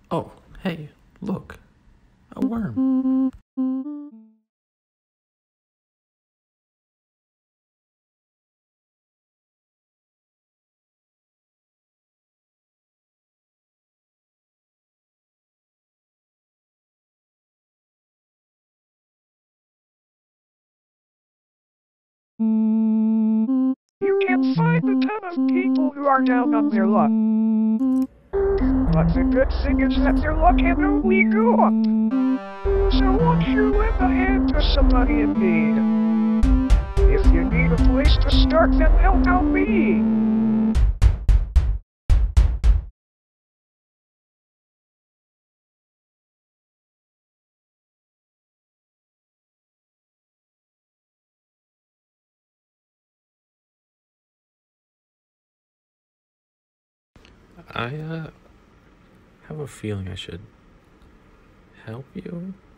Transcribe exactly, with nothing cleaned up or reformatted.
Oh, hey, look, a worm. You can find a ton of people who are down on their luck. But the good thing is that their luck can only go up. So won't you lend a hand to somebody in need? If you need a place to start, then help out me. I, uh, have a feeling I should help you.